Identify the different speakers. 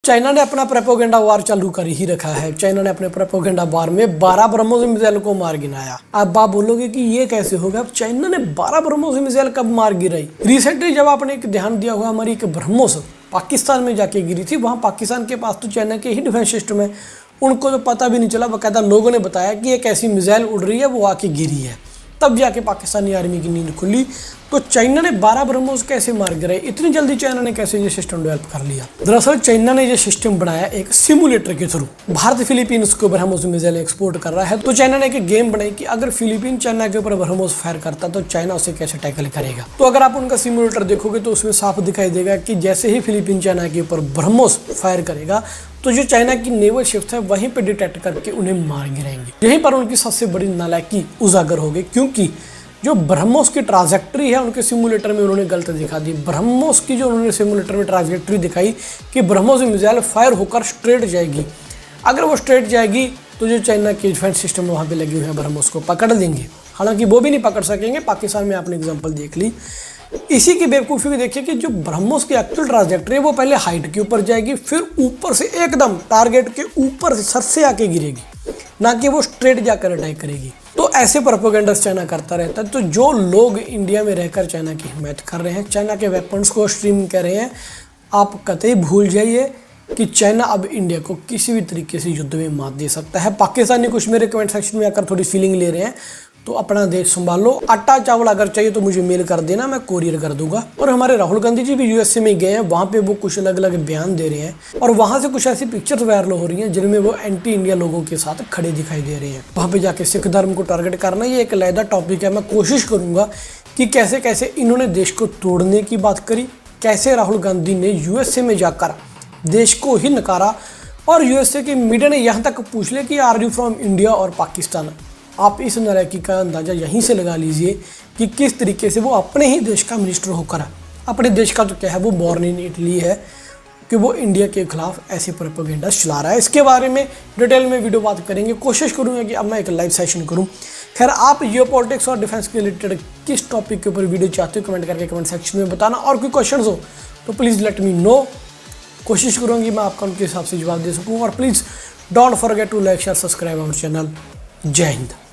Speaker 1: China ने अपना propaganda वार चालू कर ही रखा है। चाइना ने अपने प्रोपेगेंडा वार में 12 ब्रह्मोस मिसाइल को मार गिराया। अब आप बोलोगे कि ये कैसे होगा? अब चाइना ने 12 ब्रह्मोस मिसाइल कब मार गिराई? रिसेंटली जब आपने एक ध्यान दिया हुआ, हमारी एक ब्रह्मोस पाकिस्तान में जाके गिरी थी। वहाँ पाकिस्तान के पास तो चाइना के ही डिफेंस सिस्टम है, उनको तो पता भी नहीं चला। बाकायदा लोगों ने बताया कि एक ऐसी मिसाइल उड़ रही है, वो आके गिरी है, तब जाके पाकिस्तानी आर्मी की नींद खुली। तो चाइना ने 12 ब्रह्मोस कैसे मार गिराए? इतनी जल्दी चाइना ने कैसे ये सिस्टम डेवलप कर लिया? दरअसल चाइना ने ये सिस्टम बनाया एक सिमुलेटर के थ्रू। भारत फिलीपींस को ब्रह्मोस मिसाइल एक्सपोर्ट कर रहा है, तो चाइना ने एक गेम बनाई कि अगर फिलीपीन चाइना के ऊपर ब्रह्मोस फायर करता तो चाइना उसे कैसे टैकल करेगा। तो अगर आप उनका सिमुलेटर देखोगे तो उसमें साफ दिखाई देगा कि जैसे ही फिलीपीन चाइना के ऊपर ब्रह्मोस फायर करेगा तो जो चाइना की नेवल शिप्स है वहीं पे डिटेक्ट करके उन्हें मार गिराएंगे। यहीं पर उनकी सबसे बड़ी नालायकी उजागर हो गई, क्योंकि जो ब्रह्मोस की ट्राजेक्ट्री है उनके सिमुलेटर में उन्होंने गलत दिखा दी। ब्रह्मोस की जो उन्होंने सिमुलेटर में ट्राजेक्ट्री दिखाई कि ब्रह्मोस मिसाइल फायर होकर स्ट्रेट जाएगी। अगर वो स्ट्रेट जाएगी तो जो चाइना के डिफेंस सिस्टम वहाँ पे लगे हुए हैं ब्रह्मोस को पकड़ लेंगे। हालांकि वो भी नहीं पकड़ सकेंगे। पाकिस्तान में आपने एग्जाम्पल देख ली। इसी की बेवकूफ़ी देखिए कि जो ब्रह्मोस की एक्चुअल ट्राजेक्ट्री है वो पहले हाइट के ऊपर जाएगी, फिर ऊपर से एकदम टारगेट के ऊपर से सर से आके गिरेगी, ना कि वो स्ट्रेट जाकर अटैक करेगी। तो ऐसे प्रोपेगेंडा चाइना करता रहता है। तो जो लोग इंडिया में रहकर चाइना की हिमायत कर रहे हैं, चाइना के वेपन्स को स्ट्रीम कर रहे हैं, आप कतई भूल जाइए कि चाइना अब इंडिया को किसी भी तरीके से युद्ध में मात दे सकता है। पाकिस्तानी कुछ मेरे कमेंट सेक्शन में आकर थोड़ी फीलिंग ले रहे हैं, तो अपना देश संभालो। आटा चावल अगर चाहिए तो मुझे मेल कर देना, मैं कोरियर कर दूंगा। और हमारे राहुल गांधी जी भी यूएसए में गए हैं, वहाँ पे वो कुछ अलग अलग बयान दे रहे हैं और वहाँ से कुछ ऐसी पिक्चर्स वायरल हो रही हैं जिनमें वो एंटी इंडिया लोगों के साथ खड़े दिखाई दे रहे हैं। वहाँ पे जाके सिख धर्म को टारगेट करना ये एक अलग टॉपिक है। मैं कोशिश करूंगा कि कैसे कैसे इन्होंने देश को तोड़ने की बात करी, कैसे राहुल गांधी ने यूएसए में जाकर देश को ही नकारा और यूएसए के मीडिया ने यहाँ तक पूछ लिया कि आर यू फ्रॉम इंडिया और पाकिस्तान। आप इस नालायकी का अंदाज़ा यहीं से लगा लीजिए कि किस तरीके से वो अपने ही देश का मिनिस्टर होकर, अपने देश का तो क्या है, वो बॉर्न इन इटली है, कि वो इंडिया के खिलाफ ऐसे प्रोपेगेंडा चला रहा है। इसके बारे में डिटेल में वीडियो बात करेंगे। कोशिश करूँगा कि अब मैं एक लाइव सेशन करूँ। खैर, आप जियोपॉलिटिक्स और डिफेंस के रिलेटेड किस टॉपिक के ऊपर वीडियो चाहते हो कमेंट करके कमेंट सेक्शन में बताना। और कोई क्वेश्चन हो तो प्लीज़ लेट मी नो। कोशिश करूँगी मैं आपका उनके हिसाब से जवाब दे सकूँ। और please don't forget to like share subscribe our channel. जय हिंद।